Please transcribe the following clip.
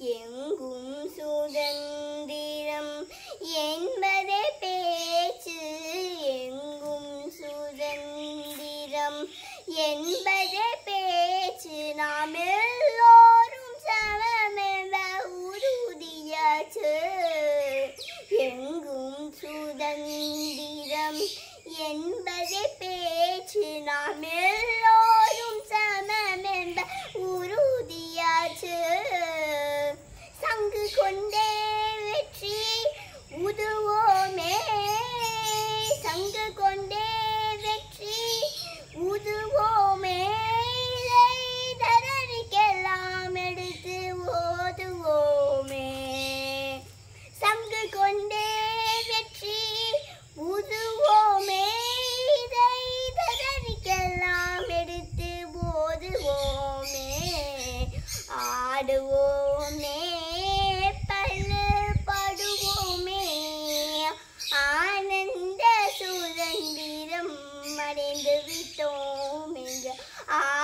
எங்கும் சுதந்திரம் என்பதே பேச்சு, எங்கும் சுதந்திரம் என்பதே பேச்சு. நாம் எல்லோரும் சமமென்ற உறுதியாச்சு. எங்கும் சுதந்திரம் என்பதே பேச்சு, நாம் எல்லோரும் சமமென்ற உறுதியாச்சு. சங்கு கொண்டே வெற்றி உதுவோமே, சங்கு கொண்டே வெற்றி உதுவோமே, தரணிக்கெல்லாம் எடுத்து ஓதுவோமே. சங்கு கொண்டே வெற்றி உதுவோமே, தரணிக்கெல்லாம் எடுத்து ஓதுவோமே. ஆடுவோமே, படுவோமே, ஆனந்த சுதந்திரம் அடைந்து விட்டோம் என்று